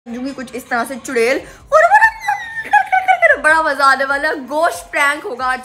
कुछ इस तरह से चुड़ैल और बड़ा मजा आने वाला है। गोश्त प्रैंक होगा आज।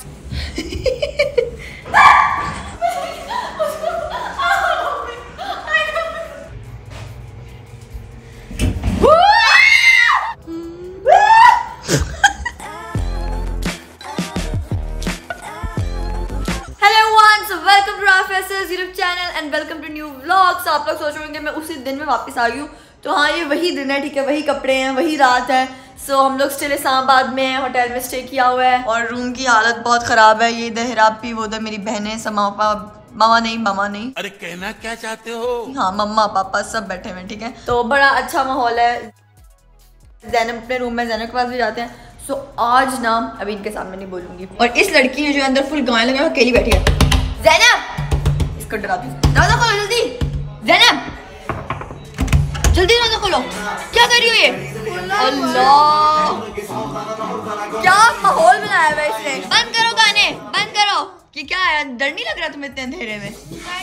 YouTube channel and welcome to new vlogs. आप लोग सोच रहे होंगे मैं उसी दिन में वापस आ गई हूँ, तो हाँ ये वही दिन है, ठीक है, वही कपड़े हैं, वही रात है। सो हम लोग स्टिल इस्लामाबाद में होटल में स्टे किया हुआ है और रूम की हालत बहुत ख़राब है। ये इधर हिरापी, वो उधर मेरी बहनें, मामा नहीं। अरे कहना क्या चाहते हो? हाँ, मम्मा पापा सब बैठे हुए हैं, ठीक है। तो बड़ा अच्छा माहौल है। ज़ैनब अपने रूम में, ज़ैनब के पास भी जाते हैं। सो आज ना अभी इनके सामने नहीं बोलूंगी। और इस लड़की ने जो अंदर फुल गाने लगे अकेली बैठी है। ज़ैनब इसको डराती हूँ, दरवाजा खोलो जल्दी। ज़ैनब जल्दी दरवाजा खोलो। क्या कर रही हो ये? अल्लाह क्या माहौल बनाया हुआ है इसने। बंद करो गाने, बंद करो। कि क्या है, डर नहीं लग रहा तुम्हें इतने अंधेरे में?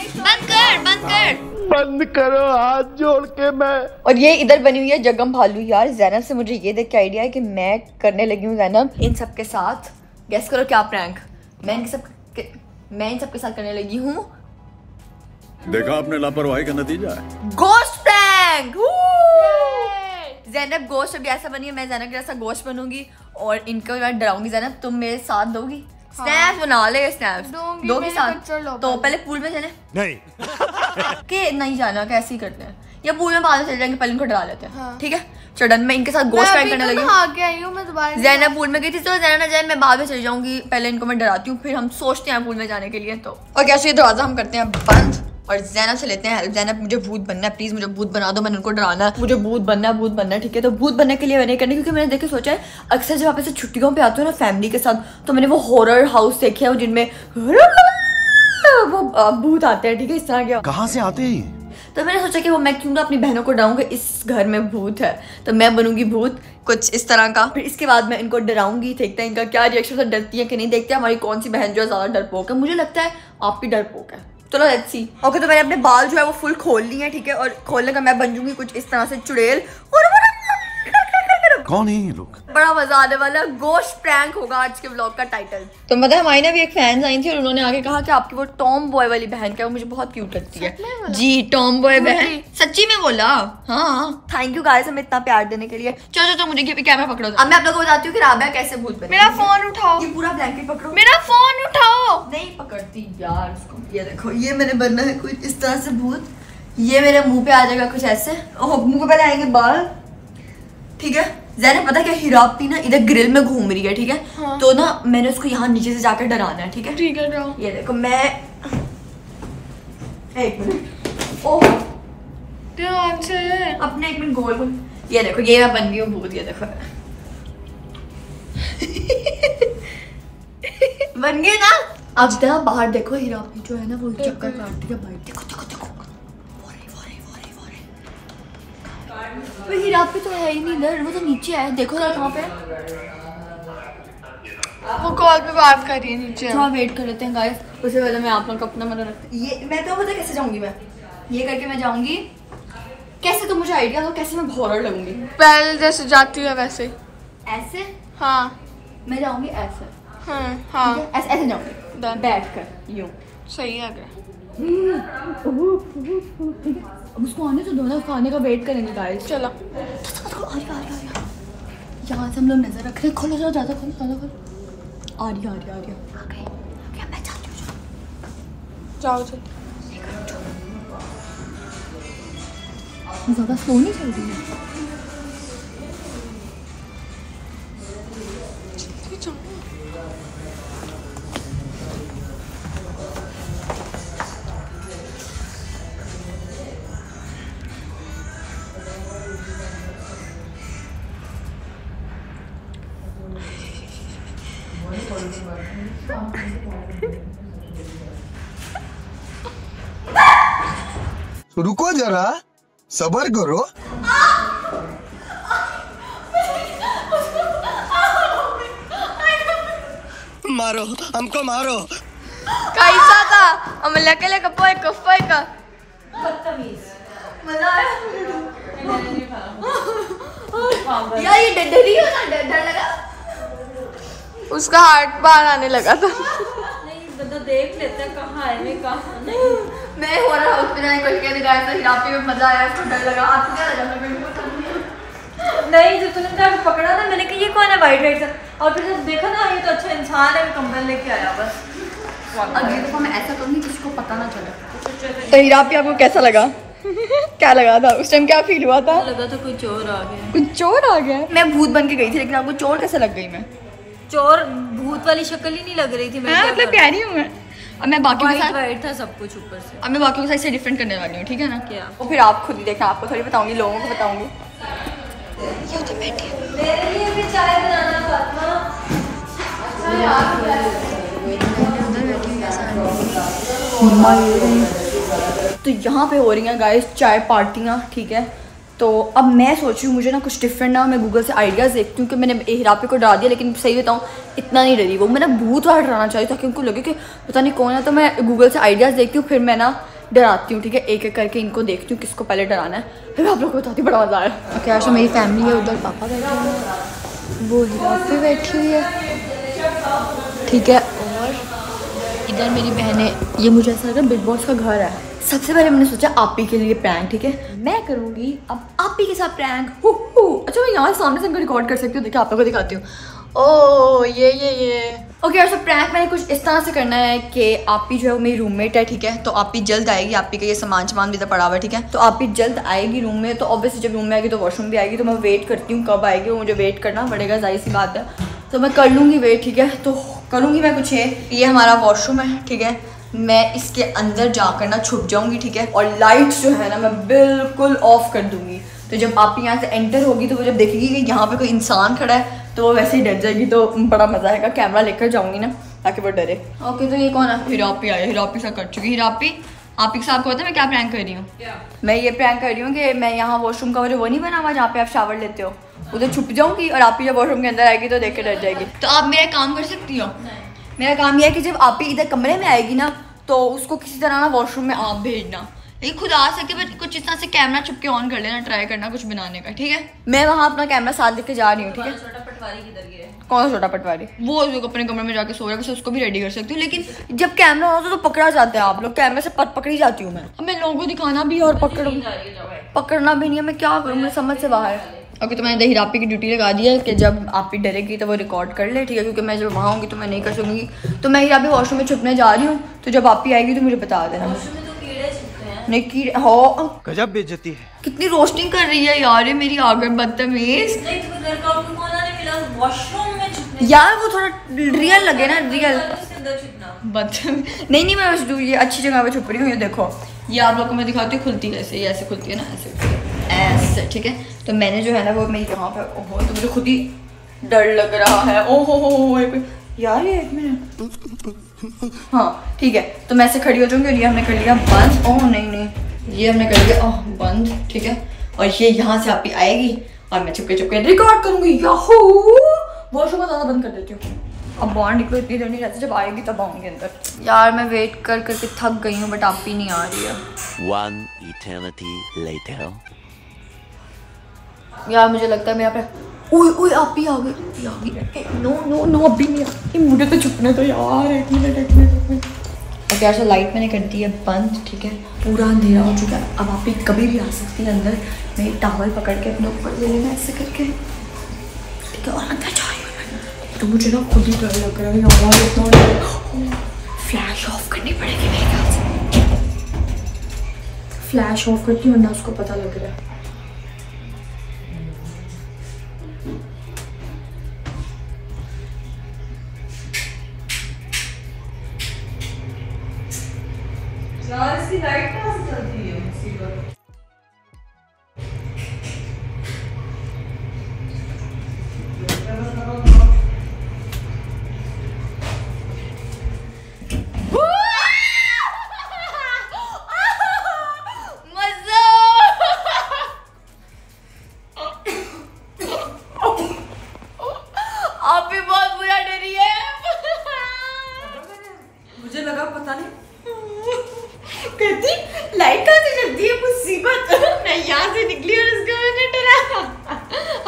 बंद करो हाथ जोड़ के। मैं और ये इधर बनी हुई है जगम भालू। यार ज़ैनब से मुझे ये देख के आइडिया है कि मैं करने लगी हूँ ज़ैनब इन सब के साथ। गेस करो क्या प्रैंक मैं इन सब के साथ करने लगी हूँ। देखा आपने लापरवाही का नतीजा है। गोश्त प्रैंक। ज़ैनब गोश्त अभी ऐसा बनी है, मैं ज़ैनब के जैसा गोश्त बनूंगी और इनको मैं डराऊंगी। ज़ैनब तुम मेरे साथ दोगी? स्नैप्स बना ले, स्नैप्स दोगी साथ। तो पहले पूल में चले नहीं के नहीं जाना, कैसे ही करते हैं, या पूल में बाद में चले जाएंगे, पहले इनको डरा लेते हैं, ठीक है। चढ़न में इनके साथ गोश्त प्रैंक करने लगी। ज़ैनब पूल में गई थी, तो ज़ैनब ना जाए, मैं बाद में चली जाऊंगी। पहले इनको मैं डराती हूँ, फिर हम सोचते हैं पूल में जाने के लिए। तो और कैसे ये दरवाजा हम करते हैं बंद और ज़ैनब से लेते हैं हेल्प। ज़ैनब मुझे भूत बनना है, प्लीज मुझे भूत बना दो, मैंने उनको डराना है। मुझे भूत बनना है, ठीक है। तो भूत बनने के लिए मैंने करनी, क्योंकि मैंने देखे सोचा है अक्सर जब आप ऐसे छुट्टियों पे आते हो ना फैमिली के साथ, तो मैंने वो हॉरर हाउस देखे हैं जिनमें वो भूत आते हैं, ठीक है, इस तरह के। कहाँ से आते हैं? तो मैंने सोचा कि वो मैं क्यों ना अपनी बहनों को डराऊंगा, इस घर में भूत है तो मैं बनूंगी भूत कुछ इस तरह का। फिर इसके बाद मैं इनको डराऊंगी, देखते हैं इनका क्या रिएक्शन है, डरती है कि नहीं। देखते हैं हमारी कौन सी बहन जो है ज्यादा डरपोक है। मुझे लगता है आपकी डरपोक है। चलो लेट्स सी। ओके, तो मैंने अपने बाल जो है वो फुल खोल लिए हैं, ठीक है। और खोलने का मैं बन जूंगी कुछ इस तरह से चुड़ैल और कौन है ये लोग? बड़ा मजा आने वाला है। गोश्त प्रैंक होगा आज के व्लॉग का टाइटल। तो मतलब हमारी ना भी एक फैन आई थी और उन्होंने आके कहा कि आपकी वो टॉम बॉय वाली बहन क्या, वो मुझे बहुत क्यूट लगती है। जी टॉम बॉय बहन, सच्ची में बोला। हाँ थैंक यू गाइस हमें इतना प्यार देने के लिए। चलो मुझे कैमरा पकड़ो। अब मैं आप लोगों को बताती हूँ कि राबिया कैसे भूत बनी। मेरा फोन उठाओ। ये पूरा ब्लैंकेट पकड़ो। मेरा फोन उठाओ। नहीं पकड़ती यार इसको। ये देखो, ये मैंने बनना है कुछ इस तरह से भूत। ये मेरे मुंह पे आ जाएगा कुछ ऐसे, मुंह पे पहले आएंगे बाल, ठीक है। ज़ैनब पता क्या, हिरापी ना इधर ग्रिल में घूम रही है, ठीक है। हाँ। तो ना मैंने उसको यहाँ नीचे से जाकर डराना है, ठीक है। ठीक है डराओ। ये देखो मैं एक मिनट, ओह ध्यान से अपने एक मिनट गोल। ये देखो ये मैं बन गई हूँ भूत। ये देखो बन गए ना। अब जरा बाहर देखो, हिरापी जो है ना वो चक्कर काटती है बाहर। देखो हिरापी तो है ही नहीं इधर, वो तो नीचे है। देखो जरा कहाँ पे वो कॉल पे बात कर रही है नीचे। थोड़ा वेट कर लेते हैं गाइस, उससे पहले मैं आप लोग को अपना मदद रखती। ये मैं तो पता कैसे जाऊंगी, मैं ये करके मैं जाऊंगी कैसे, तो मुझे आइडिया दो कैसे मैं हॉरर लगूंगी। पहले जैसे जाती है वैसे। ऐसे? हाँ मैं जाऊंगी ऐसे। हाँ ऐसे जाऊंगी बैठ कर यूं। सही है। अब उसको आने तो दो ना, उसको आने का वेट करेंगे गाइस। चलो यहाँ से हम लोग नजर रख रहे हैं। खोलो ज़्यादा खोलो। आ रही मैं जाती हूँ। जाओ ज़्यादा स्लो नहीं चल रही है। रुको जरा, सब्र करो। मारो हमको मारो। कैसा था अमला के लिए कपोय कफोय का बदतमीज। मजा आया। यार ये डरी हो ना, डर लगा। उसका हार्ट बाहर आने लगा था। बंदा देख लेता है कहाँ है मैं कहाँ नहीं। मैं हो रहा हाउस में जाने को कहने गया था, हिरापी में मजा आया, उसको डर लगा। आपको क्या लगा? नहीं जब तूने मेरा पकड़ा ना, मैंने कहा ये कौन है वाइट वाइट सा, और फिर जब देखा ना ये तो अच्छा इंसान है, कंबल लेके आया बस। अगली दफा मैं ऐसा करूँगी किसको पता ना चले। तो हिरापी आपको कैसा लगा? क्या लगा था उस टाइम? क्या फील हुआ था? लगा था कोई चोर आ गया। कुछ चोर आ गया? मैं भूत बन के गई थी, लेकिन आपको चोर कैसे लग गई? मैं चोर भूत वाली शक्ल ही नहीं लग रही थी। मैं मतलब कह रही हूँ मैं। अब मैं बाकी के साथ वाइट था सब कुछ ऊपर से। अब मैं बाकी के साथ से डिफरेंट करने वाली हूँ, ठीक है ना? क्या? और फिर आप खुद ही देखना, आपको थोड़ी बताऊंगी, लोगों को बताऊंगी। ये तो बैठी है। मेरे लिए भी चाय बनाना फातिमा। तो यहाँ पे हो रही हैं गाइस चाय पार्टियाँ, ठीक है। तो अब मैं सोच रही हूँ मुझे ना कुछ डिफरेंट ना, मैं गूगल से आइडियाज़ देखती हूँ कि मैंने हिरापी को डरा दिया, लेकिन सही बताऊँ इतना नहीं डरी वो। मैंने भूत वाला डराना चाहिए ताकि उनको लगे कि पता नहीं कौन है। तो मैं गूगल से आइडियाज़ देखती हूँ, फिर मैं ना डराती हूँ, ठीक है। एक एक करके इनको देखती हूँ किसको पहले डराना है, फिर आप लोग को बताती हूँ, बड़ा मज़ा आया। ओके आज मेरी फैमिली है, उधर पापा बैठे हुए हैं, वो हिरापी बैठी हुई है, ठीक है। और इधर मेरी बहनें, ये मुझे ऐसा लग रहा है बिग बॉस का घर है। सबसे पहले मैंने सोचा आपी के लिए प्रैंक, ठीक है। मैं करूँगी अब आपी के साथ प्रैंक। अच्छा मैं यहाँ सामने से इनको रिकॉर्ड कर सकती हूँ, देखिए आप लोगों को दिखाती हूँ। ओह ये ओके यार, सब प्रैंक मैंने कुछ इस तरह से करना है कि आपी जो है वो मेरी रूममेट है, ठीक है। तो आपी जल्द आएगी, आपी का ये सामान भी तो पड़ा हुआ है, ठीक है। तो आपी जल्द आएगी रूम में, तो ऑब्वियसली जब रूम में आएगी तो वॉशरूम भी आएगी। तो मैं वेट करती हूँ कब आएगी, वो मुझे वेट करना पड़ेगा, जाहिर सी बात है। तो मैं कर लूँगी वेट, ठीक है। तो करूँगी मैं कुछ ये हमारा वॉशरूम है, ठीक है। मैं इसके अंदर जाकर ना छुप जाऊँगी, ठीक है। और लाइट्स जो है ना मैं बिल्कुल ऑफ कर दूँगी। तो जब आप यहाँ से एंटर होगी तो वो जब देखेगी कि यहाँ पे कोई इंसान खड़ा है तो वो वैसे ही डर जाएगी। तो बड़ा मज़ा आएगा, कैमरा लेकर जाऊँगी ना ताकि वो डरे। ओके तो ये कौन है? हिरापी आई, हिरापी से कर चुकी। हिरापी आप एक साथ को होता है मैं क्या प्रैंक कर रही हूँ? मैं ये प्रैंक कर रही हूँ कि मैं यहाँ वॉशरूम का वो नहीं बना हुआ जहाँ पे आप शावर लेते हो, उधर छुप जाऊँगी और आप ही जब वॉशरूम के अंदर आएगी तो देख के डर जाएगी। तो आप मेरा काम कर सकती हो। मेरा काम यह है कि जब आप ही इधर कमरे में आएगी ना तो उसको किसी तरह ना वॉशरूम में आप भेजना। ये खुद आ सकती है, बट कुछ इस तरह से कैमरा छुप के ऑन कर लेना, ट्राई करना कुछ बनाने का, ठीक है। मैं वहाँ अपना कैमरा साथ लेके जा रही हूँ, ठीक है। छोटा पटवारी किधर गया? कौन सा छोटा पटवारी? वो जो अपने कमरे में जाके सो रहा है, उसको भी रेडी कर सकती हूँ। लेकिन जब कैमरा होता तो पकड़ा जाता है आप लोग, कैमरे से पकड़ी जाती हूँ मैं। अब मैं लोगों को दिखाना भी और पकड़ना भी नहीं है, मैं क्या करूँ, मेरी समझ से बाहर। ओके तो मैंने हिरापी की ड्यूटी लगा दी है कि जब आप ही डरेगी तो वो रिकॉर्ड कर ले, ठीक है। क्योंकि मैं जब वहाँ होंगी तो मैं नहीं कर सकूँगी। तो मैं हिरापी वॉशरूम में छुपने जा रही हूँ, तो जब आप ही आएगी तो मुझे बता देना। नहीं कीड़े हो, गजब बेइज्जती है। कितनी रोस्टिंग कर रही है यार ये मेरी आगे, बदतमीज। यार वो थोड़ा रियल लगे ना, रियल बदतमीज। नहीं मैं बस ये अच्छी जगह पे छुप रही हूँ। ये देखो, ये आप लोग को मैं दिखाती हूँ, खुलती है ऐसे, ये ऐसे खुलती है ना, ऐसे, ठीक है। तो मैंने जो है ना वो मेरी यहाँ पे, ओहो तो मुझे खुद ही डर लग रहा है। ओहो यार ये एक मिनट, हाँ ठीक है। तो मैं ऐसे खड़ी हो जाऊंगी और ये हमने कर लिया बंद। ओह नहीं ये हमने कर लिया बंद, ठीक है। और ये यहाँ से आप ही आएगी और मैं चुपके चुपके रिकॉर्ड करूंगी। याहू वॉशरूम को ज़्यादा बंद कर देती हूँ। अब बॉन्ड को इतनी देर नहीं रहती, जब आएगी तब आऊँगी अंदर। यार मैं वेट कर करके थक गई हूँ, बट आप ही नहीं आ रही है। One eternity later. यार मुझे लगता है मैं यहाँ पे, ओए आप ही आ गई। नो अभी नहीं आ, मुझे तो छुपने तो यार। एक मिनट। ओके ऐसा लाइट मैंने कर दी है बंद, ठीक है। पूरा अंधेरा हो चुका है, अब आप ही कभी भी आ सकती है अंदर। मैं एक टावल पकड़ के अपने ऊपर ले लेना ऐसे करके, ठीक है। और अंदर जाए तो मुझे ना खुद ही डर लग रहा है यार, इतना फ्लैश ऑफ करनी पड़ेगी मेरे ख्याल से। फ्लैश ऑफ करती हूँ वरना उसको पता लग रहा है। यार इसकी लाइट कहाँ से चलती है मुसीबत। आप भी बहुत बुरा डरी है। मुझे लगा पता नहीं कहती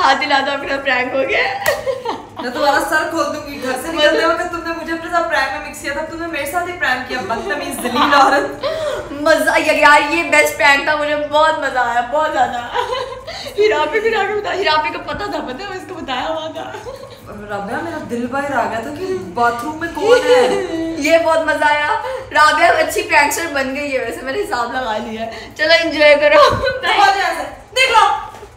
हाथ हिला दो, अपना प्रैंक हो गया। मैं तुम्हारा सर खोल दूंगी। घर से निकलते वक्त तुमने मुझे अपने साथ प्रैंक में मिक्स किया था, तुमने मेरे साथ ही प्रैंक किया, बदतमीज जलील औरत। मजा यार, ये बेस्ट प्रैंक था, मुझे बहुत मजा आया, बहुत ज्यादा। हिरापी को पता था, पता है मैं इसको बताया हुआ था। राबिया मेरा दिल बाहर आ गया था कि बाथरूम में कौन है। ये बहुत मजा आया। राबिया अच्छी प्रैंकस्टर बन गई है, वैसे मैंने हिसाब लगा लिया है। चलो एंजॉय करो। देख लो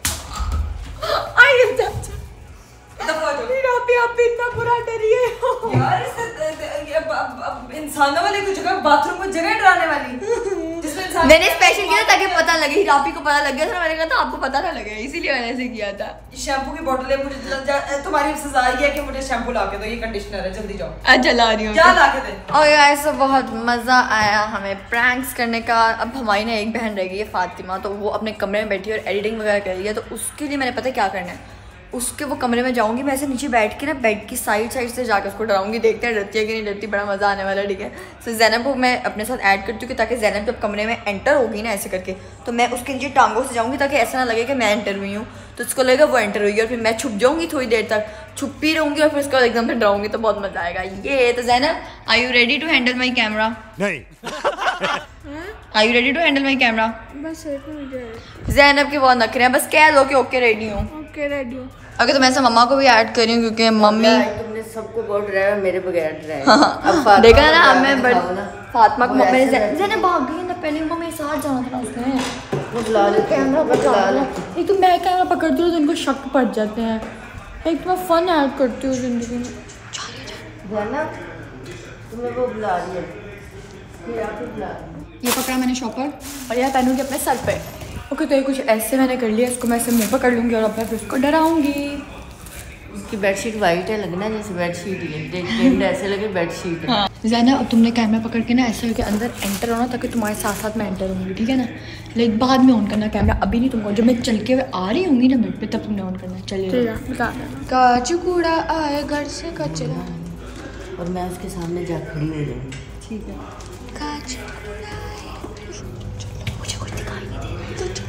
आप इतना बुरा डरिए यार, इंसानों वाली कुछ जगह बाथरूम को जगह डराने वाली जिसमें इंसान। मैंने स्पेशल किया ताकि पता लगे, हिरापी को पता लग गया था, मैंने कहा था आपको पता ना लगे, इसीलिए मैंने ऐसे किया था। शैम्पू की बोतल है, मुझे तुम्हारी सजा ये है कि मुझे शैम्पू ला के दो, ये कंडीशनर है, जल्दी जाओ। अच्छा ला रही हूँ, क्या ला के दे। और गाइस बहुत मज़ा आया हमें प्रैंक्स करने का। अब हमारी ना एक बहन रह गई है फातिमा, तो वो अपने कमरे में बैठी है और एडिटिंग वगैरह कर रही है, तो उसके लिए मैंने पता क्या करना है, उसके वो कमरे में जाऊंगी, मैं ऐसे नीचे बैठ के ना बेड की साइड से जाकर उसको डराऊंगी, देखते हैं डरती है कि नहीं डरती, बड़ा मज़ा आने वाला है, ठीक है। तो ज़ैनब को मैं अपने साथ ऐड करती हूँ ताकि ज़ैनब जब कमरे में एंटर होगी ना ऐसे करके, तो मैं उसके नीचे टांगों से जाऊँगी ताकि ऐसा ना लगे कि मैं एंटर हुई हूँ, तो उसको लगेगा वो एंटर हुई है, और फिर मैं छुप जाऊँगी थोड़ी देर तक, छुपी रहूँगी और फिर उसको एकदम से डराऊँगी, तो बहुत मज़ा आएगा। ये तो Zainab, are you ready to handle my camera? नहीं। Are you ready to handle my camera? बस ज़ैनब के बहुत नखरे हैं, बस कह दो कि ओके रेडी हूँ। ओके रेडी हूँ। ओके, तो मैं ऐसा मम्मा को भी ऐड कर रही हूँ क्योंकि मम्मी तुमने सबको बहुत डराया, मेरे बगैर डराया। हाँ, अब फातिमा देखा ना, को मैं दिखाओ ना। फातिमा को अब मैंने ऐसे ज़ैनब भाग गई ना, पहले वो मेरे साथ जाना था उसने, वो बुला ले कैमरा बुला ले। एक तो मैं कैमरा पकड़ती हूँ तो इनको शक पड़ जाते हैं, एक तो मैं फन ऐड करती हूँ जिंदगी में। जाना तुम्हें वो बुला रही है, फिर आप बुला रही है। ये पकड़ा मैंने शॉपर और यह पहनूंगी अपने सर पे। ओके, तो ये कुछ ऐसे मैंने कर लिया, इसको मैं ऐसे मुँह पर कर लूँगी और अब मैं फिर उसको डराऊँगी। उसकी बेडशीट वाइट है, लगना जैसे बेडशीट ही है, देख ऐसे लगे बेडशीट है। ज़ैनब, अब तुमने कैमरा पकड़ के ना ऐसे करके अंदर एंटर होना ताकि तुम्हारे साथ साथ मैं एंटर होंगी, ठीक है ना। लेकिन बाद में ऑन करना कैमरा, अभी नहीं तुमको, जब मैं चल के आ रही होंगी ना बेड पे तब तुमने ऑन करना। चलिए, काजू कूड़ा आए घर से कचरा, और मैं उसके सामने जा खड़ी हो जाऊंगी, ठीक है। काजू कूड़ा आए, मुझे कुछ दिखाई नहीं दे रहा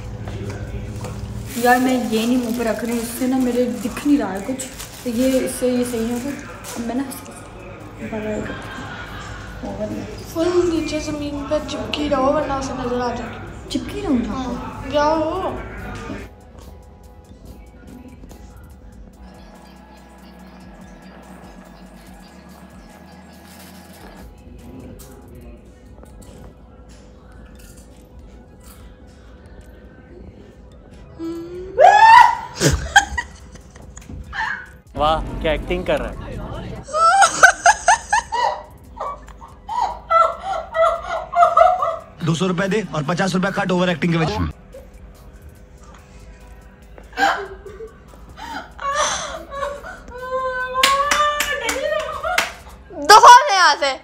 यार, मैं ये नहीं मुँह पे रख रही हूँ, इससे ना मेरे दिख नहीं रहा है कुछ, तो ये इससे ये सही है कुछ। अब मैं ना फुल नीचे जमीन पर चिपकी रहो वरना उसे नजर आ जाएगी। चिपकी रहूँ क्या हो? वाह, क्या एक्टिंग कर रहा है। 200 रुपए दे और 50 रुपए काट ओवर एक्टिंग के वजह। दफा नहीं यहाँ से,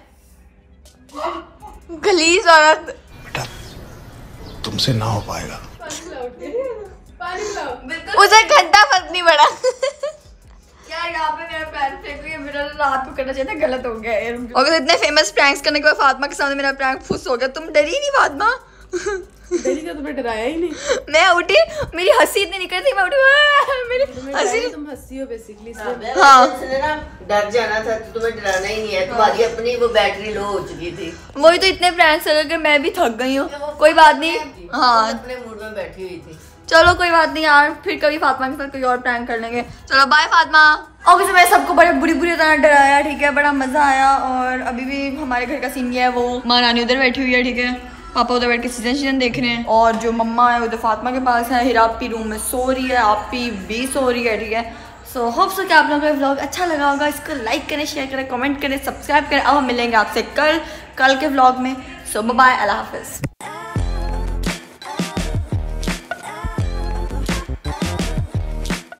गलीज औरत। बेटा तुमसे ना हो पाएगा। उसे घंटा फर्क नहीं पड़ा। यार यहाँ पे मेरा पैर फेंक रही है, मेरा रात को करना चाहिए था, गलत हो गया यार। और इतने फेमस प्रैंक्स करने के बाद फातिमा के सामने मेरा प्रैंक फुस हो गया। तुम डरी नहीं फातिमा? डरी तो तुम्हें डराया ही नहीं। मैं उठी, मेरी हंसी इतनी निकल थी, मैं उठी, मेरी हंसी। तुम हंसी हो बेसिकली। हाँ, ना डर जाना था तो तुम्हें डराना ही नहीं है, तुम्हारी अपनी वो बैटरी लो हो चुकी थी। वही तो, इतने प्रैंक्स करके मैं भी थक गई हूँ। कोई बात नहीं, हाँ अपने मूड में बैठी हुई थी। चलो कोई बात नहीं यार, फिर कभी फातिमा के साथ कोई और प्रैंक कर लेंगे। चलो बाय फातिमा। ओके, तो मैं सबको बड़े बुरी तरह डराया, ठीक है, बड़ा मजा आया। और अभी भी हमारे घर का सीन ये है, वो माँ रानी उधर बैठी हुई है, ठीक है, पापा उधर बैठ के सीजन देख रहे हैं, और जो मम्मा है उधर फातिमा के पास है, हिरापी रूम में सो रही है, आपी भी सो रही है, ठीक है। सो होप सो कि आप लोगों को व्लॉग अच्छा लगा होगा। इसको लाइक करें, शेयर करें, कमेंट करें, सब्सक्राइब करें। अब हम मिलेंगे आपसे कल के व्लॉग में। सो बाय, अल्लाह हाफिज़।